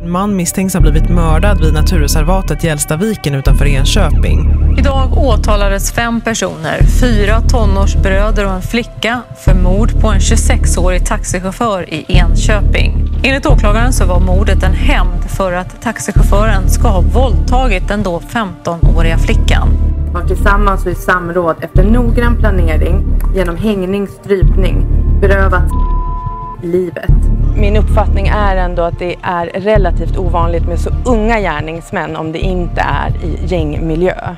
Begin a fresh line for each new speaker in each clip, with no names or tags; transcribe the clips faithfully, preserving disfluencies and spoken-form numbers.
En man misstänks ha blivit mördad vid naturreservatet Hjälstaviken utanför Enköping.
Idag åtalades fem personer, fyra tonårsbröder och en flicka för mord på en tjugosexårig taxichaufför i Enköping. Enligt åklagaren så var mordet en hämnd för att taxichauffören ska ha våldtagit den då femtonåriga flickan.
Var tillsammans och i samråd efter noggrann planering genom hängning, strypning, berövat livet.
Min uppfattning är ändå att det är relativt ovanligt med så unga gärningsmän om det inte är i gängmiljö.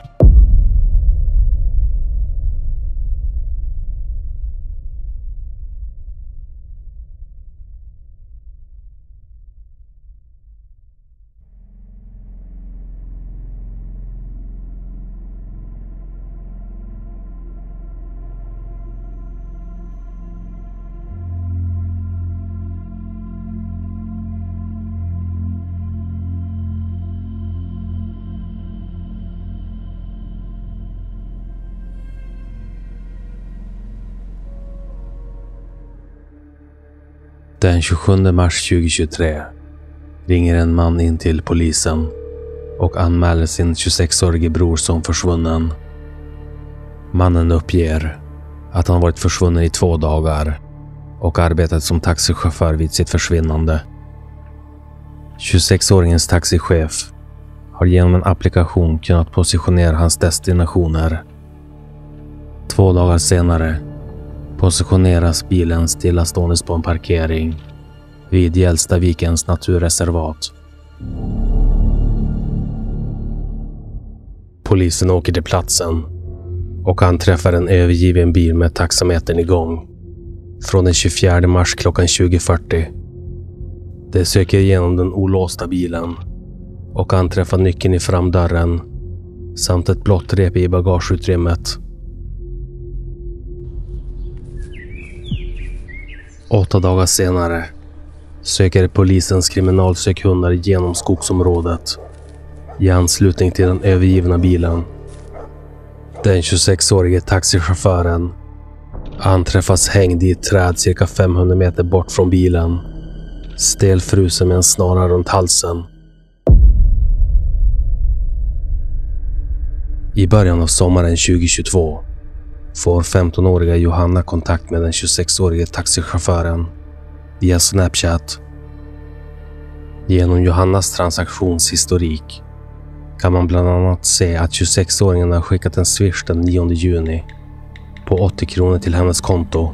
Den tjugosjunde mars tjugohundratjugotre ringer en man in till polisen och anmäler sin tjugosexårige bror som försvunnen. Mannen uppger att han varit försvunnen i två dagar och arbetat som taxichaufför vid sitt försvinnande. tjugosexåringens taxichef har genom en applikation kunnat positionera hans destinationer. Två dagar senare positioneras bilen stillaståendes på en parkering vid Hjälstavikens naturreservat. Polisen åker till platsen och han träffar en övergiven bil med taxametern igång från den tjugofjärde mars klockan tjugo fyrtio. De söker igenom den olåsta bilen och han träffar nyckeln i framdörren samt ett blått rep i bagageutrymmet. Åtta dagar senare söker polisens kriminalsökhundar genom skogsområdet i anslutning till den övergivna bilen. Den tjugosexårige taxichauffören anträffas hängd i ett träd cirka femhundra meter bort från bilen, stelfrusen med en snara runt halsen. I början av sommaren tjugohundratjugotvå får femtonåriga Johanna kontakt med den tjugosexårige taxichauffören via Snapchat. Genom Johannas transaktionshistorik kan man bland annat se att tjugosexåringen har skickat en swish den nionde juni på åttio kronor till hennes konto.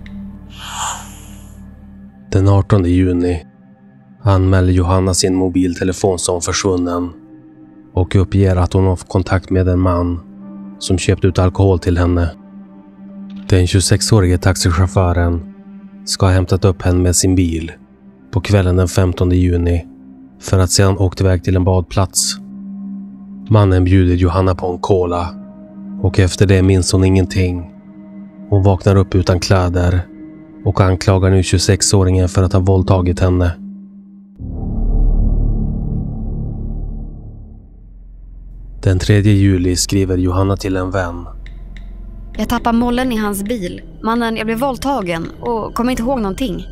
Den artonde juni anmäler Johanna sin mobiltelefon som försvunnen och uppger att hon har fått kontakt med en man som köpt ut alkohol till henne. Den tjugosexårige taxichauffören ska ha hämtat upp henne med sin bil på kvällen den femtonde juni för att sedan åka iväg till en badplats. Mannen bjuder Johanna på en cola och efter det minns hon ingenting. Hon vaknar upp utan kläder och anklagar nu tjugosexåringen för att ha våldtagit henne. Den tredje juli skriver Johanna till en vän.
Jag tappade mollen i hans bil. Mannen, jag blev våldtagen och kommer inte ihåg någonting.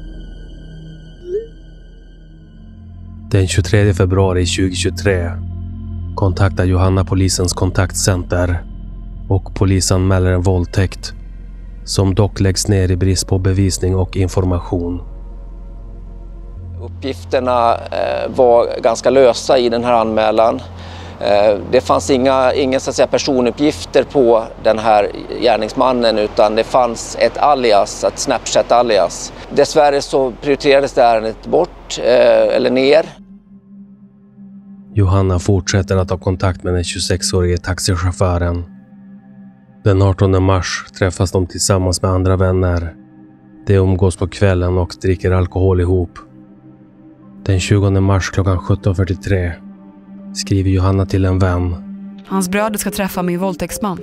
Den tjugotredje februari tjugohundratjugotre kontaktar Johanna polisens kontaktcenter och polisen anmäler en våldtäkt som dock läggs ner i brist på bevisning och information.
Uppgifterna eh, var ganska lösa i den här anmälan. Eh, det fanns inga, inga så att säga, personuppgifter på den här gärningsmannen utan det fanns ett alias, ett Snapchat-alias. Dessvärre så prioriterades det ärendet bort eh, eller ner.
Johanna fortsätter att ha kontakt med den tjugosexårige taxichauffören. Den artonde mars träffas de tillsammans med andra vänner. De umgås på kvällen och dricker alkohol ihop. Den tjugonde mars klockan sjutton fyrtiotre skriver Johanna till en vän.
Hans bröder ska träffa min våldtäktsman.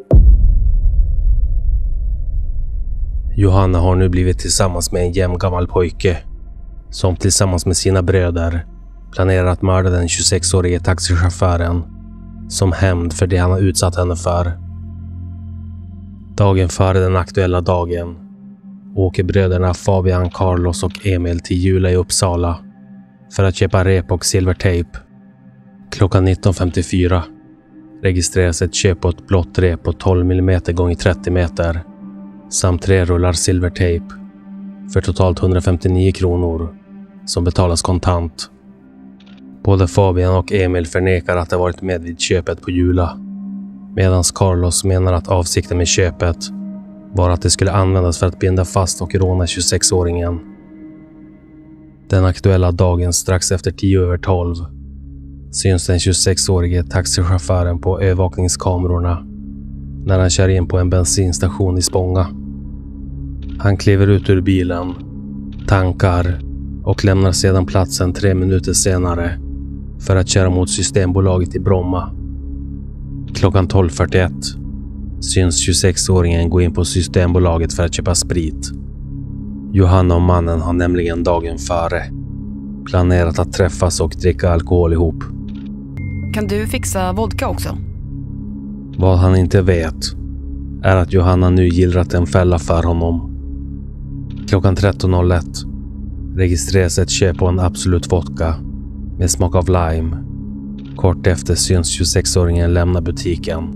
Johanna har nu blivit tillsammans med en jämngammal pojke som tillsammans med sina bröder planerar att mörda den tjugosexårige taxichauffören som hämnd för det han har utsatt henne för. Dagen före den aktuella dagen åker bröderna Fabian, Carlos och Emil till Jula i Uppsala för att köpa rep och silvertejp. Klockan nitton femtiofyra registreras ett köp på ett blått rep på tolv millimeter gånger trettio meter samt tre rullar silvertejp för totalt hundrafemtionio kronor som betalas kontant. Både Fabian och Emil förnekar att de varit med vid köpet på Jula, medan Carlos menar att avsikten med köpet var att det skulle användas för att binda fast och råna tjugosexåringen. Den aktuella dagen strax efter tio över tolv syns den tjugosexårige taxichauffören på övervakningskamerorna när han kör in på en bensinstation i Spånga. Han kliver ut ur bilen, tankar och lämnar sedan platsen tre minuter senare för att köra mot Systembolaget i Bromma. Klockan tolv fyrtioett syns tjugosexåringen gå in på Systembolaget för att köpa sprit. Johanna och mannen har nämligen dagen före planerat att träffas och dricka alkohol ihop.
Kan du fixa vodka också?
Vad han inte vet är att Johanna nu gillrat en fälla för honom. Klockan tretton noll ett registreras ett köp på en Absolut vodka med smak av lime. Kort efter syns tjugosexåringen lämna butiken.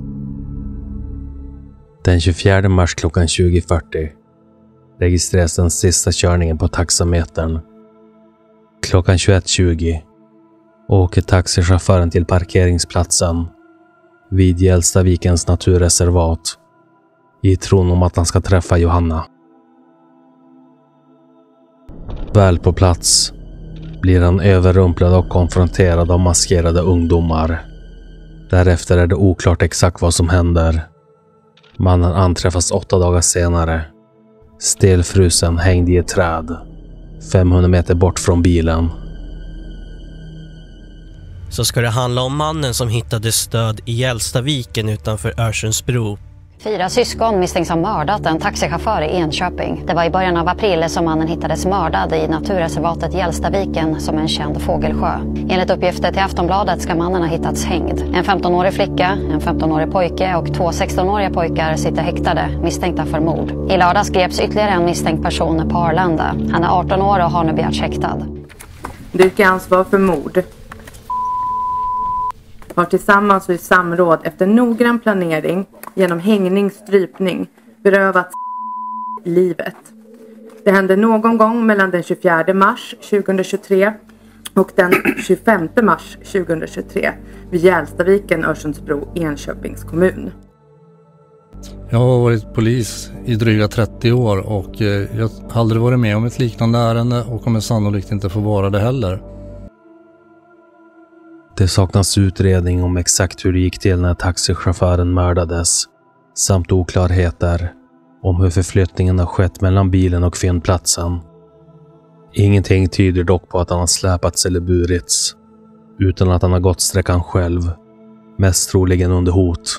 Den tjugofjärde mars klockan tjugo fyrtio registreras den sista körningen på taxametern. Klockan tjugoett tjugo åker taxichauffören till parkeringsplatsen vid Hjälstavikens naturreservat i tron om att han ska träffa Johanna. Väl på plats blir han överrumplad och konfronterad av maskerade ungdomar. Därefter är det oklart exakt vad som händer. Mannen anträffas åtta dagar senare, stelfrusen hängd i ett träd, femhundra meter bort från bilen.
Så ska det handla om mannen som hittades död i Hjälstaviken utanför Örsundsbro.
Fyra syskon misstänks ha mördat en taxichaufför i Enköping. Det var i början av april som mannen hittades mördad i naturreservatet Hjälstaviken som en känd fågelsjö. Enligt uppgifter till Aftonbladet ska mannen ha hittats hängd. En femtonårig flicka, en femtonårig pojke och två sextonåriga pojkar sitter häktade misstänkta för mord. I lördags greps ytterligare en misstänkt person på Arlanda. Han är arton år och har nu begärts häktad.
Du yrkar ansvar för mord. Har tillsammans och i samråd efter noggrann planering genom hängning, strypning berövat livet. Det hände någon gång mellan den tjugofjärde mars tjugohundratjugotre och den tjugofemte mars tjugohundratjugotre vid Hjälstaviken, Örsundsbro, Enköpings kommun.
Jag har varit polis i dryga trettio år och jag har aldrig varit med om ett liknande ärende och kommer sannolikt inte få vara det heller.
Det saknas utredning om exakt hur det gick till när taxichauffören mördades, samt oklarheter om hur förflyttningen har skett mellan bilen och fyndplatsen. Ingenting tyder dock på att han har släpats eller burits, utan att han har gått sträckan själv, mest troligen under hot.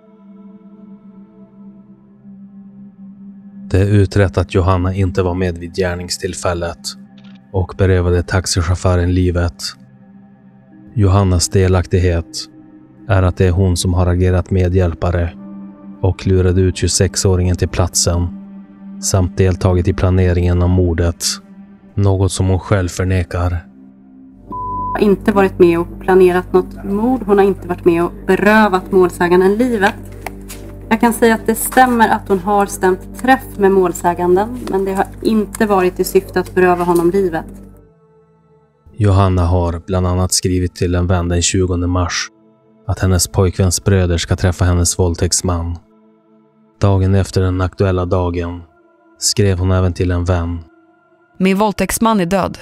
Det är utrett att Johanna inte var med vid gärningstillfället och berövade taxichauffören livet. Johannas delaktighet är att det är hon som har agerat medhjälpare och lurade ut tjugosexåringen till platsen samt deltagit i planeringen av mordet, något som hon själv förnekar.
Hon har inte varit med och planerat något mord, hon har inte varit med och berövat målsäganden livet. Jag kan säga att det stämmer att hon har stämt träff med målsäganden, men det har inte varit i syfte att beröva honom livet.
Johanna har bland annat skrivit till en vän den tjugonde mars att hennes pojkväns bröder ska träffa hennes våldtäktsman. Dagen efter den aktuella dagen skrev hon även till en vän.
Min våldtäktsman är död.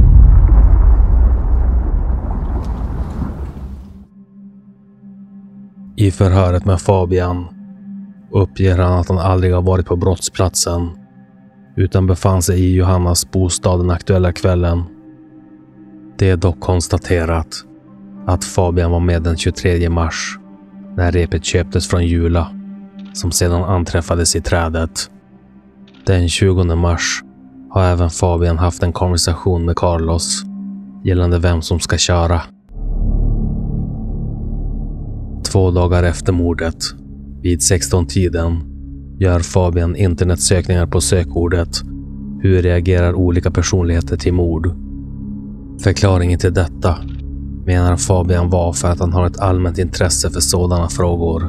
I förhöret med Fabian uppger han att han aldrig har varit på brottsplatsen utan befann sig i Johannas bostad den aktuella kvällen. Det är dock konstaterat att Fabian var med den tjugotredje mars när repet köptes från Jula, som sedan anträffades i trädet. Den tjugonde mars har även Fabian haft en konversation med Carlos gällande vem som ska köra. Två dagar efter mordet, vid sexton-tiden, gör Fabian internetsökningar på sökordet "Hur reagerar olika personligheter till mord?" Förklaringen till detta menar Fabian var för att han har ett allmänt intresse för sådana frågor.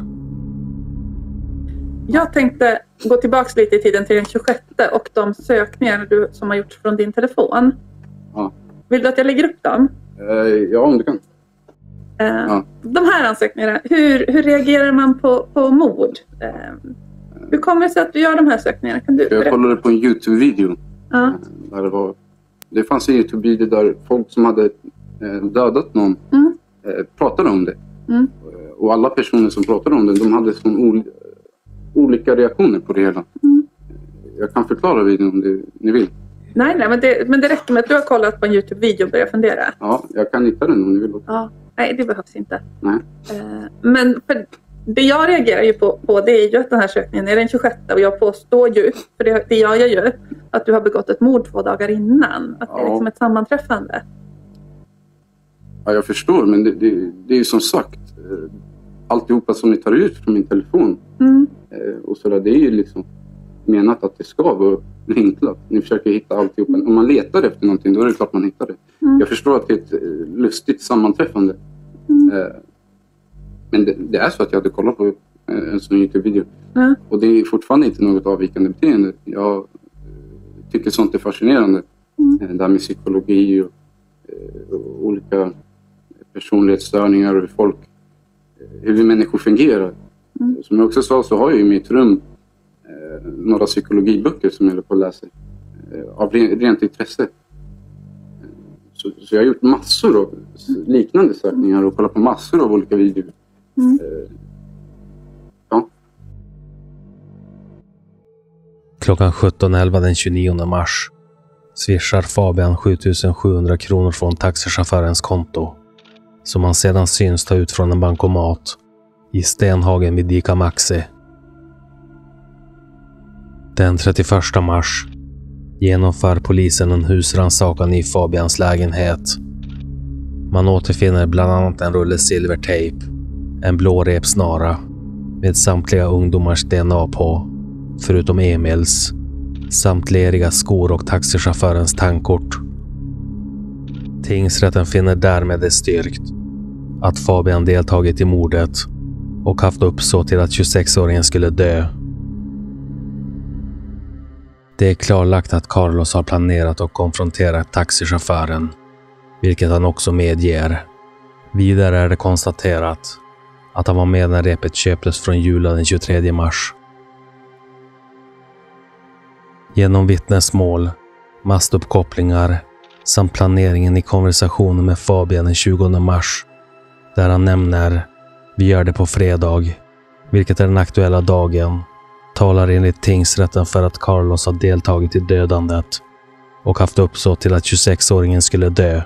Jag tänkte gå tillbaka lite i tiden till den tjugosjätte och de sökningar du, som har gjorts från din telefon.
Ja.
Vill du att jag lägger upp dem?
Uh, ja, om du kan.
Uh, ja. De här ansökningarna, hur, hur reagerar man på, på mord? Uh, hur kommer det sig att du gör de här sökningarna? Kan du
jag kollade på en YouTube-video.
Uh.
Där det, var, det fanns en YouTube-video där folk som hade dödat någon mm. pratade om det. Mm. Och alla personer som pratade om det, de hade sån ol- olika reaktioner på det hela. Mm. Jag kan förklara videon om det, ni vill.
Nej, nej men, det, men det räcker med att du har kollat på en YouTube-video och börjat fundera.
Ja, jag kan hitta den om ni vill.
Ja. Nej, det behövs inte.
Nej.
Men för det jag reagerar ju på, på det är ju att den här sökningen är den tjugosjätte och jag påstår ju, för det, det gör jag ju, att du har begått ett mord två dagar innan. Att ja. Det är liksom ett sammanträffande.
Ja, jag förstår, men det, det, det är ju som sagt alltihopa som ni tar ut från min telefon. Mm. Och så där, det är ju liksom menat att det ska vara enkelt. Ni försöker hitta alltihopa. Om man letar efter någonting, då är det klart man hittar det. Mm. Jag förstår att det är ett lustigt sammanträffande. Mm. Men det, det är så att jag hade kollat på en sån YouTube-video. Mm. Och det är fortfarande inte något avvikande beteende. Jag tycker sånt är fascinerande. Mm. Det här med psykologi och, och olika personlighetsstörningar och hur folk, hur vi människor fungerar. Mm. Som jag också sa så har jag i mitt rum eh, några psykologiböcker som jag håller på att läsa eh, av ren, rent intresse. Så, så jag har gjort massor av liknande sökningar och kollat på massor av olika videor. Mm. Eh, ja.
Klockan sjutton elva den tjugonionde mars swishar Fabian sjuttusensjuhundra kronor från taxichaufförens konto, som han sedan syns ta ut från en bankomat i Stenhagen vid Ica Maxi. Den trettioförsta mars genomför polisen en husrannsakan i Fabians lägenhet. Man återfinner bland annat en rulle silvertejp, en blå repsnara med samtliga ungdomars D N A på, förutom Emils, samt leriga skor och taxichaufförens tankkort. Tingsrätten finner därmed det styrkt att Fabian deltagit i mordet och haft uppsåt till att tjugosexåringen skulle dö. Det är klarlagt att Carlos har planerat att konfrontera taxichauffören, vilket han också medger. Vidare är det konstaterat att han var med när repet köptes från Jula den tjugotredje mars. Genom vittnesmål, mastuppkopplingar samt planeringen i konversationen med Fabian den tjugonde mars, där han nämner "vi gör det på fredag", vilket är den aktuella dagen, talar enligt tingsrätten för att Carlos har deltagit i dödandet och haft uppsåt till att tjugosexåringen skulle dö.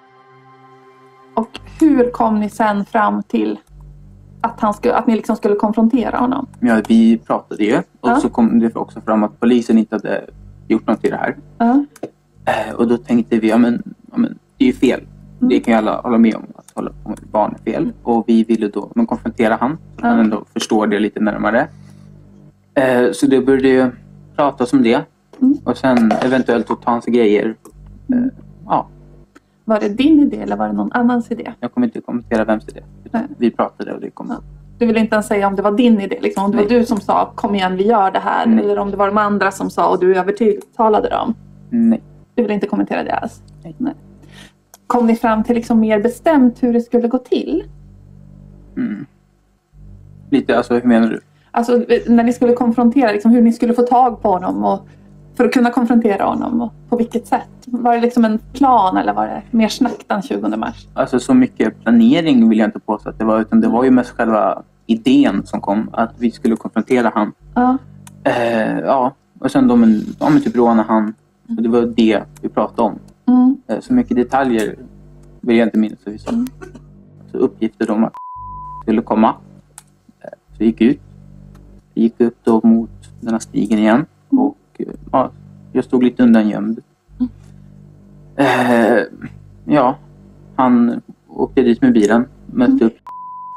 Och hur kom ni sen fram till att, han skulle, att ni liksom skulle konfrontera honom?
Ja, vi pratade ju. Och ja. Så kom det också fram att polisen inte hade gjort något i det här. Ja. Eh, och då tänkte vi, ja men, ja, men det är ju fel. Mm. Det kan ju alla hålla med om, att hålla på med barn är fel. Mm. Och vi ville då men konfrontera han, så ja. Han ändå förstår det lite närmare. Eh, så det började ju pratas om det. Mm. Och sen eventuellt ta hans grejer. Eh, ja.
Var det din idé eller var det någon annans idé?
Jag kommer inte kommentera vems idé. Vi pratade och det kom. Ja.
Du vill inte ens säga om det var din idé? Liksom, om det Nej. var du som sa, kom igen vi gör det här. Nej. Eller om det var de andra som sa och du övertalade dem?
Nej.
Du vill inte kommentera det alls? Nej. Nej. Kom ni fram till liksom mer bestämt hur det skulle gå till?
Mm. Lite, alltså hur menar du?
Alltså när ni skulle konfrontera, liksom, hur ni skulle få tag på honom och för att kunna konfrontera honom och på vilket sätt? Var det liksom en plan eller var det mer snack den tjugonde mars?
Alltså så mycket planering vill jag inte påstå att det var, utan det var ju mest själva idén som kom, att vi skulle konfrontera han.
Ja.
Eh, ja, och sen de, ja, men typ råna han. Och det var det vi pratade om.
Mm.
Eh, så mycket detaljer vill jag inte minnas vi sa. Mm. Så uppgifter om att skulle komma. Eh, så vi gick ut. Vi gick upp då mot den här stigen igen. Mm. Och ja, jag stod lite undangömd. Mm. Eh, ja, han åkte dit med bilen. Mötte mm. upp.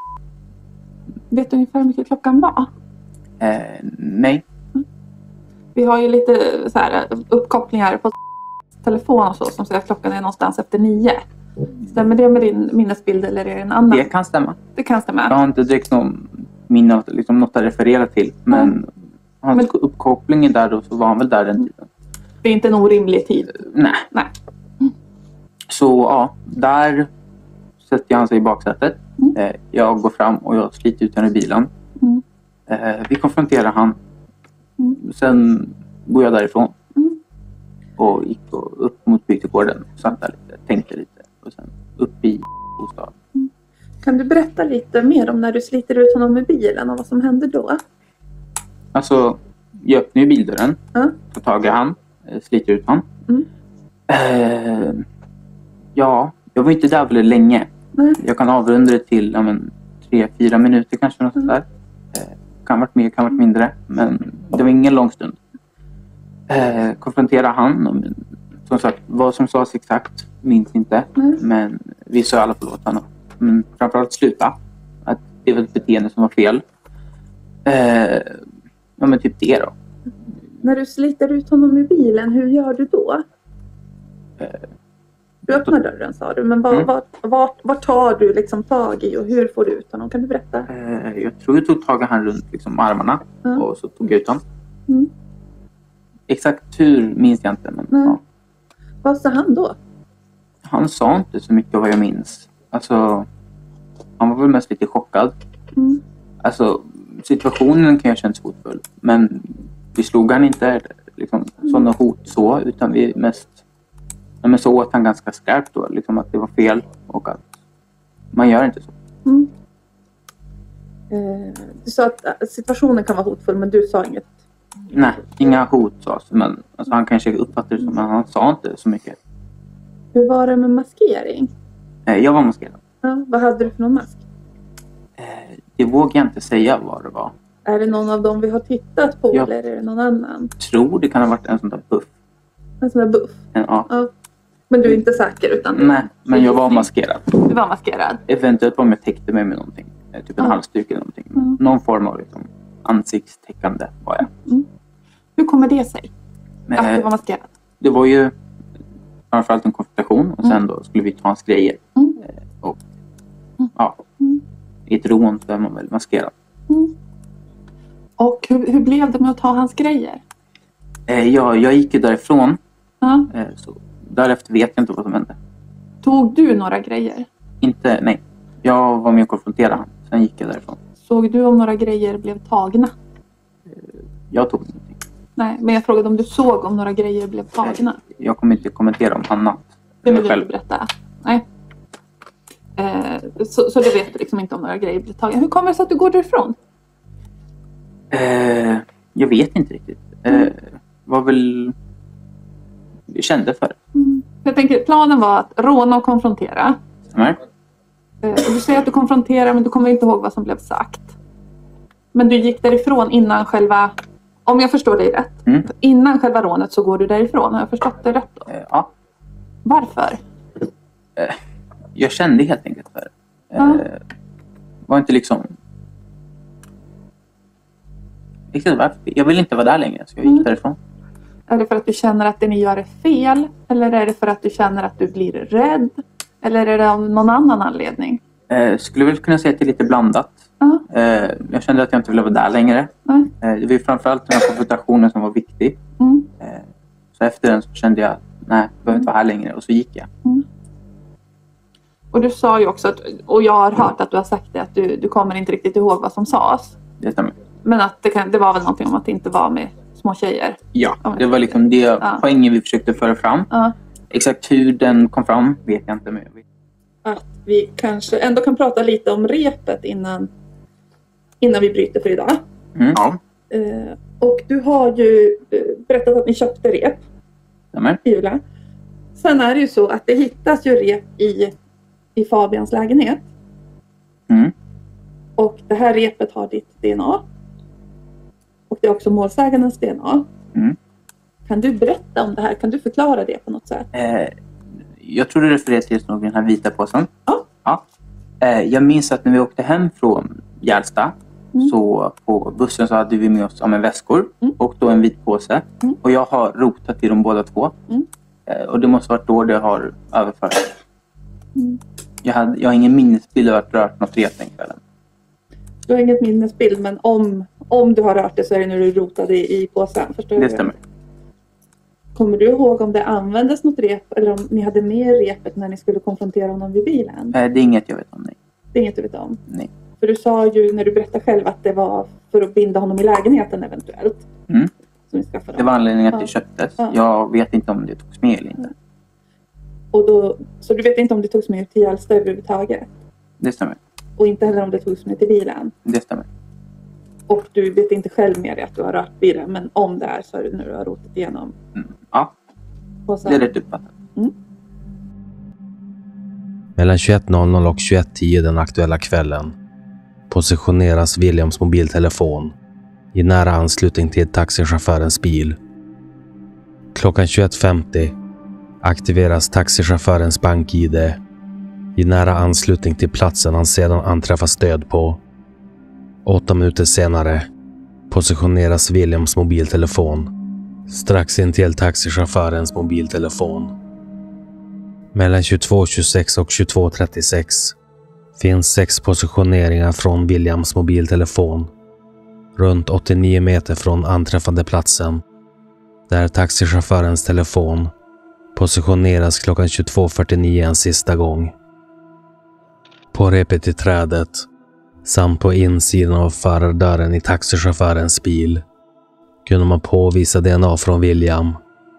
Vet du ungefär hur mycket klockan var?
Eh, nej.
Mm. Vi har ju lite så här uppkopplingar på telefon och så som säger att klockan är någonstans efter nio. Stämmer det med din minnesbild eller är det en annan?
Det kan stämma.
Det kan stämma.
Jag har inte direkt någon minne, liksom något att referera till. Men mm. hans men... uppkopplingen där då, så var han väl där den tiden.
Det är inte en orimlig tid?
Nej.
Nej.
Mm. Så ja, där sätter han sig i baksätet. Mm. Jag går fram och jag sliter ut henne i bilen. Mm. Vi konfronterar han. Mm. Sen går jag därifrån. Mm. Och gick upp mot bygdegården. Satt där lite, tänkte lite. Och sen upp i bostaden.
Mm. Kan du berätta lite mer om när du sliter ut honom i bilen och vad som hände då?
Alltså, jag öppnar ju bildörren. Mm. Tar tag i han. Sliter ut han. Mm. Eh, ja, jag var inte där väldigt länge. Mm. Jag kan avrunda det till ja, men, tre, fyra minuter kanske. Något mm. där. Eh, kan varit mer, kan varit mindre. Men det var ingen lång stund. Eh, konfrontera han. Och, som sagt, vad som sades exakt minns inte. Mm. Men vi sa alla förlåt honom. Men framförallt sluta. Att det var ett beteende som var fel. Eh, ja men typ det då.
När du sliter ut honom i bilen, hur gör du då?
Eh,
du öppnar dörren sa du. Men vad, mm. vad, vad, vad tar du liksom tag i och hur får du ut honom? Kan du berätta?
Eh, jag tror jag tog tag i han runt liksom, armarna. Mm. Och så tog jag ut honom. Mm. Exakt hur minns jag inte. Men,
mm.
ja.
Vad sa han då?
Han sa inte så mycket vad jag minns. Alltså, han var väl mest lite chockad. Mm. Alltså, situationen kan jag känna hotfull. Men vi slog han inte liksom, mm. sådana hot så. Utan vi mest men så åt han ganska skarpt då. Liksom att det var fel. Och att man gör inte så.
Mm. Eh, du sa att situationen kan vara hotfull. Men du sa inget.
Nej, inga hot sades. Men alltså, han kanske uppfattade det som. Men han sa inte så mycket.
Hur var det med maskering?
Eh, jag var maskerad.
Ja, vad hade du för någon mask?
Eh, det vågar jag inte säga vad det var.
Är det någon av dem vi har tittat på
jag
eller är det någon annan?
Tror det kan ha varit en sån där buff.
En sån där buff?
En, ja.
ja. Men du är inte säker utan...
Nej, men jag var maskerad.
Du var maskerad?
Eventuellt om jag täckte mig med någonting. Typ en ja. halsduk eller någonting. Mm. Någon form av liksom, ansiktstäckande var jag.
Mm. Hur kommer det sig? Men, att du var maskerad?
Det var ju framförallt en konfrontation. Och sen mm. då skulle vi ta hans grejer. Mm. Och ja, mm. i ett rån så är man väl maskerad.
Mm. Och hur, hur blev det med att ta hans grejer?
Eh, ja, jag gick ju därifrån.
Mm.
Eh, så därefter vet jag inte vad som hände.
Tog du några grejer?
Inte, nej. Jag var med och konfronterade honom. Sen gick jag därifrån.
Såg du om några grejer blev tagna?
Eh, jag tog ingenting.
Nej, men jag frågade om du såg om några grejer blev tagna.
Eh, jag kommer inte kommentera om annat.
Det vill du inte berätta? Nej. Eh, så, så det vet du liksom inte om några grejer blev tagna. Hur kommer det sig att du går därifrån?
Eh, jag vet inte riktigt. Eh, mm. Var väl... Jag kände för det.
Mm. Jag tänker, planen var att råna och konfrontera.
Nej.
Eh, och du säger att du konfronterar men du kommer inte ihåg vad som blev sagt. Men du gick därifrån innan själva... Om jag förstår dig rätt. Mm. Innan själva rånet så går du därifrån. Har jag förstått det rätt då?
Eh, ja.
Varför?
Eh, jag kände helt enkelt för det. Eh, mm. Var inte liksom... Jag vill inte vara där längre så jag gick mm. därifrån.
Är det för att du känner att det ni gör är fel? Eller är det för att du känner att du blir rädd? Eller är det av någon annan anledning?
Eh, skulle väl kunna säga att det är lite blandat.
Uh-huh.
Eh, jag kände att jag inte ville vara där längre.
Uh-huh.
Eh, det var ju framförallt den här konfrontationen som var viktig.
Mm.
Eh, så efter den så kände jag att nej, jag behöver inte vara här längre. Och så gick jag.
Mm. Och du sa ju också, att, och jag har hört att du har sagt det, att du, du kommer inte riktigt ihåg vad som sades.
Det stämmer.
Men att det, kan, det var väl någonting om att det inte var med små tjejer?
Ja, det var liksom det ja. poängen vi försökte föra fram.
Ja.
Exakt hur den kom fram vet jag inte. Men jag vet.
Att vi kanske ändå kan prata lite om repet innan, innan vi bryter för idag.
Mm. Ja.
Eh, och du har ju berättat att ni köpte rep.
Stämmer.
I Jula. Sen är det ju så att det hittas ju rep i, i Fabians lägenhet.
Mm.
Och det här repet har ditt D N A. Och det är också målsägandens D N A.
Mm.
Kan du berätta om det här? Kan du förklara det på något sätt?
Eh, jag tror du refererar till just den här vita påsen.
Ja.
ja. Eh, jag minns att när vi åkte hem från Gärsta mm. så på bussen så hade vi med oss ja, med väskor mm. och då en vit påse. Mm. Och jag har rotat i dem båda två.
Mm.
Och det måste varit då det har överförts. Mm. Jag, hade, jag har ingen minnesbild av att rört något rep den kvällen.
Du har inget minnesbild, men om, om du har rört det så är det när du rotade i, i påsen. Förstår
det
du?
Stämmer.
Kommer du ihåg om det användes något rep eller om ni hade med repet när ni skulle konfrontera honom vid bilen?
Nej, det är inget jag vet om, nej.
Det är inget du vet om?
Nej.
För du sa ju när du berättade själv att det var för att binda honom i lägenheten eventuellt.
Mm.
Som ni skaffade.
Det var anledningen att det
ja.
köptes.
Ja.
Jag vet inte om det togs med eller inte.
Och då, så du vet inte om det togs med till Hjälsta överhuvudtaget?
Det stämmer.
Och inte heller om det togs med till bilen?
Det stämmer.
Och du vet inte själv med det att du har rört bilen, men om det är så är det när du har rotat igenom?
Mm. Ja,
så...
det är rätt uppfattat.
Mm.
Mellan tjugoett noll noll och tjugoett tio den aktuella kvällen positioneras Williams mobiltelefon i nära anslutning till taxichaufförens bil. Klockan tjugoett femtio aktiveras taxichaufförens bank-I D i nära anslutning till platsen han sedan anträffar stöd på. Åtta minuter senare positioneras Williams mobiltelefon strax intill taxichaufförens mobiltelefon. Mellan tjugotvå tjugosex och tjugotvå trettiosex finns sex positioneringar från Williams mobiltelefon runt åttionio meter från anträffande platsen, där taxichaufförens telefon positioneras klockan tjugotvå fyrtionio en sista gång. På repet i trädet samt på insidan av förardörren i taxichaufförens bil kunde man påvisa D N A från William.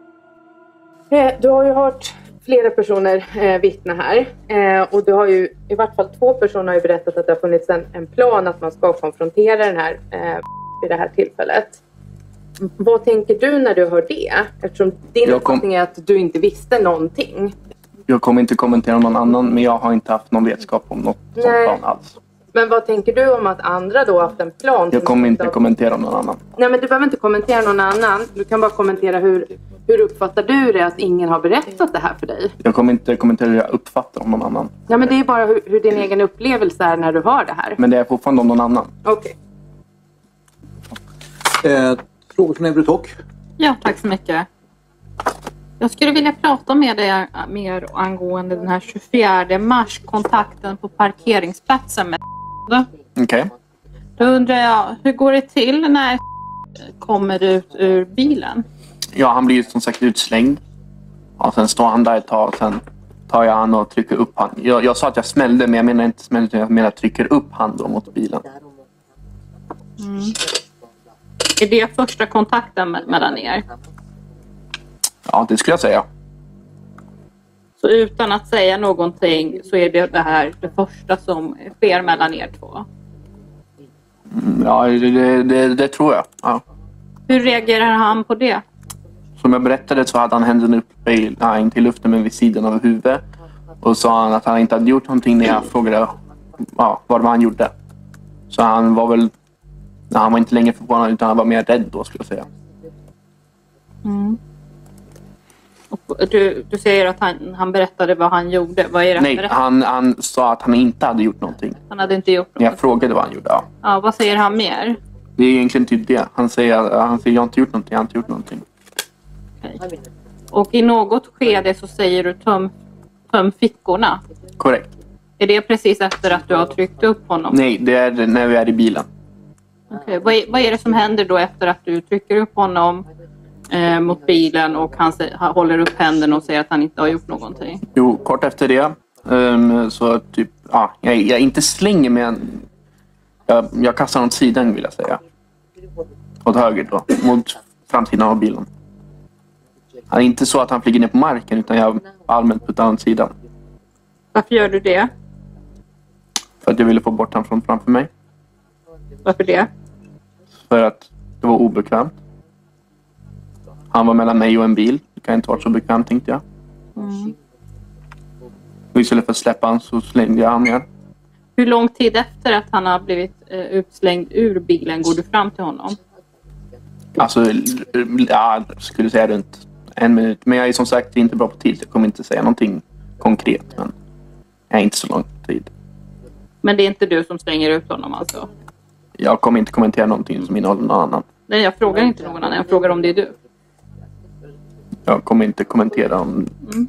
Du har ju hört flera personer eh, vittna här eh, och du har ju i vart fall två personer har ju berättat att det har funnits en, en plan att man ska konfrontera den här eh, vid det här tillfället. Vad tänker du när du hör det? Eftersom din uppfattning är att du inte visste någonting.
Jag kommer inte kommentera någon annan, men jag har inte haft någon vetskap om något sånt plan alls.
Men vad tänker du om att andra då haft en plan?
Jag kommer inte kommentera någon annan.
Nej, men du behöver inte kommentera någon annan. Du kan bara kommentera hur, hur uppfattar du det att ingen har berättat det här för dig?
Jag kommer inte kommentera hur jag uppfattar om någon annan.
Ja, men det är bara hur, hur din egen upplevelse är när du hör det här.
Men det är fortfarande om någon annan.
Okej.
Okay. Eh, frågor från Eurotalk?
Ja, tack så mycket. Jag skulle vilja prata med dig mer angående den här tjugofjärde mars, kontakten på parkeringsplatsen med
Okej. Okay.
Då undrar jag, hur går det till när kommer ut ur bilen?
Ja, han blir ju som sagt utslängd. Och sen står han där ett tag och sen tar jag han och trycker upp han. Jag, jag sa att jag smällde, men jag menar inte smällde, jag menar trycker upp han då mot bilen.
Mm. Är det första kontakten med, mellan er?
Ja, det skulle jag säga.
Så utan att säga någonting så är det det här det första som sker mellan er två?
Mm, ja, det, det, det tror jag. Ja.
Hur reagerar han på det?
Som jag berättade så hade han händerna uppe i, nej, inte i luften men vid sidan av huvudet. Och sa han att han inte hade gjort någonting när jag frågade ja, vad han gjorde. Så han var väl, nej, han var inte längre förvånad utan han var mer rädd då skulle jag säga.
Mm. Och du, du säger att han, han berättade vad han gjorde. Vad är det
Nej, han, han sa att han inte hade gjort någonting.
Han hade inte gjort något.
Jag frågade vad han gjorde, ja.
Ja, vad säger han mer?
Det är egentligen typ det. Han säger, han säger jag har inte gjort någonting, jag har inte gjort någonting.
Okay. Och i något skede så säger du töm, töm fickorna.
Korrekt.
Är det precis efter att du har tryckt upp honom?
Nej, det är när vi är i bilen.
Okay. Vad, är, vad är det som händer då efter att du trycker upp honom eh, mot bilen och han, se, han håller upp händerna och säger att han inte har gjort någonting?
Jo, kort efter det um, så typ, ja, jag, jag inte slänger mig en, jag, jag kastar åt sidan vill jag säga. Åt höger då, mot framsidan av bilen. Det är inte så att han flyger ner på marken utan jag allmänt på den sidan.
Varför gör du det?
För att jag ville få bort honom från framför mig.
Varför det?
För att det var obekvämt. Han var mellan mig och en bil. Det kan inte vara så bekvämt tänkte jag.
Mm.
Och istället för att släppa han så slängde jag han ner.
Hur lång tid efter att han har blivit eh, utslängd ur bilen går du fram till honom?
Alltså, ja, jag skulle säga runt en minut. Men jag är som sagt inte bra på tid. Jag kommer inte säga någonting konkret. Men jag är inte så lång tid.
Men det är inte du som slänger ut honom alltså?
Jag kommer inte kommentera någonting som innehåller någon annan.
Nej, jag frågar inte någon annan. Jag frågar om det är du.
jag kommer inte kommentera om...
Mm.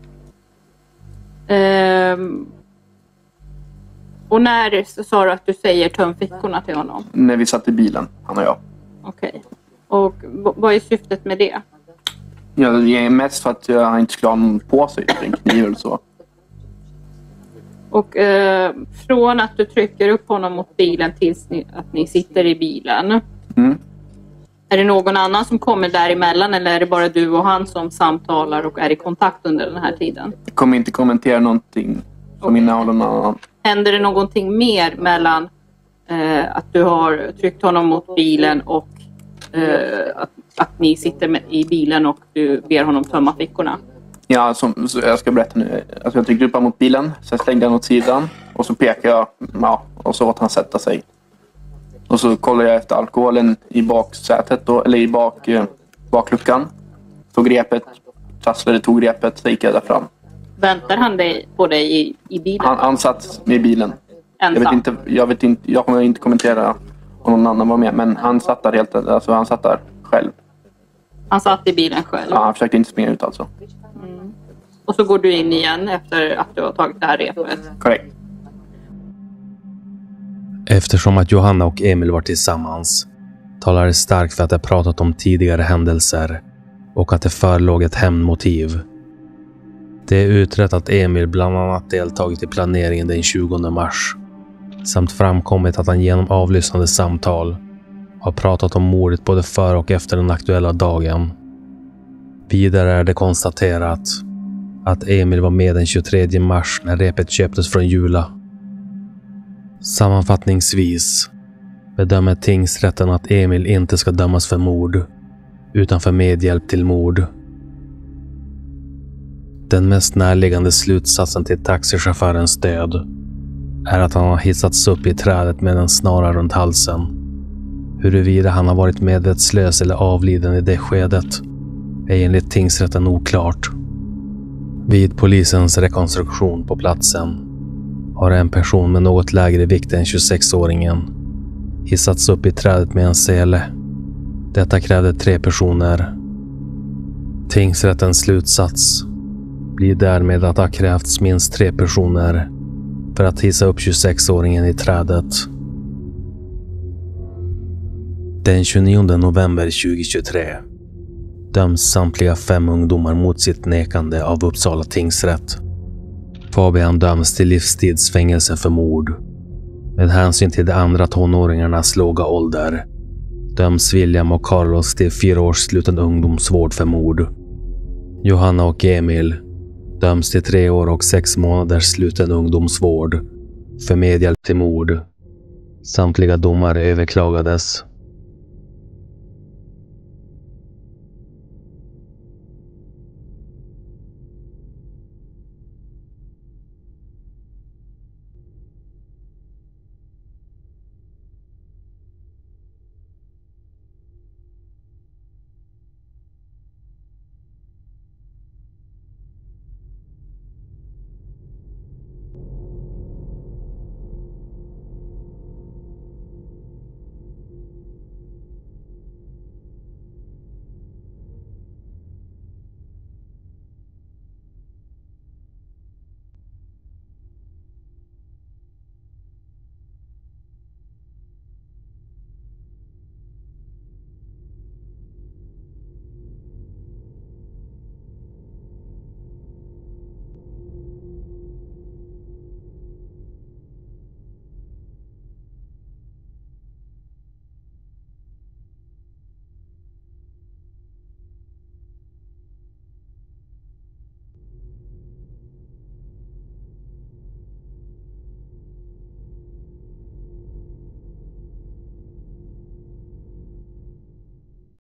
Ehm. Och när sa du att du säger töm fickorna till honom?
När vi satt i bilen, han och jag.
Okej. Okay. Och v- vad är syftet med det?
Ja, det är mest för att jag inte skulle ha någon på sig, en kniv eller så.
Och eh, från att du trycker upp honom mot bilen tills ni, att ni sitter i bilen.
Mm.
Är det någon annan som kommer däremellan eller är det bara du och han som samtalar och är i kontakt under den här tiden?
Jag kommer inte kommentera någonting som okay. innehåller någon annan.
Händer det någonting mer mellan eh, att du har tryckt honom mot bilen och eh, att, att ni sitter med, i bilen och du ber honom tömma fickorna?
Ja, som, så jag ska berätta nu. Alltså jag tryckte upp honom mot bilen, sen slängde han åt sidan och så pekade jag, ja, och så åt han sätta sig. Och så kollade jag efter alkoholen i baksätet då, eller i bak, eh, bakluckan. Tog repet, trasslade, tog repet, så gick jag där fram.
Väntar han dig på dig i, i bilen?
Han, han satt i bilen.
Ensam?
Jag vet inte, jag vet inte, jag kommer inte kommentera om någon annan var med, men han satt där helt, alltså han satt där själv.
Han satt i bilen själv?
Ja, han försökte inte springa ut alltså.
Mm. Och så går du in igen efter att du har tagit det här repet?
Korrekt.
Eftersom att Johanna och Emil var tillsammans talar det starkt för att de pratat om tidigare händelser och att det förelåg ett hämndmotiv. Det är utrett att Emil bland annat deltagit i planeringen den tjugonde mars samt framkommit att han genom avlyssnade samtal har pratat om mordet både före och efter den aktuella dagen. Vidare är det konstaterat att Emil var med den tjugotredje mars när repet köptes från Jula. Sammanfattningsvis bedömer tingsrätten att Emil inte ska dömas för mord utan för medhjälp till mord. Den mest närliggande slutsatsen till taxichaufförens död är att han har hissats upp i trädet med en snara runt halsen. Huruvida han har varit medvetslös eller avliden i det skedet är enligt tingsrätten oklart. Vid polisens rekonstruktion på platsen har en person med något lägre vikt än tjugosexåringen hissats upp i trädet med en sele. Detta krävde tre personer. Tingsrättens slutsats blir därmed att det har krävts minst tre personer för att hissa upp tjugosexåringen i trädet. Den tjugonionde november tjugohundratjugotre döms samtliga fem ungdomar mot sitt nekande av Uppsala tingsrätt. Fabian döms till livstidsfängelse för mord. Med hänsyn till de andra tonåringarnas låga ålder döms William och Carlos till fyra års sluten ungdomsvård för mord. Johanna och Emil döms till tre år och sex månaders sluten ungdomsvård för medhjälp till mord. Samtliga domar överklagades.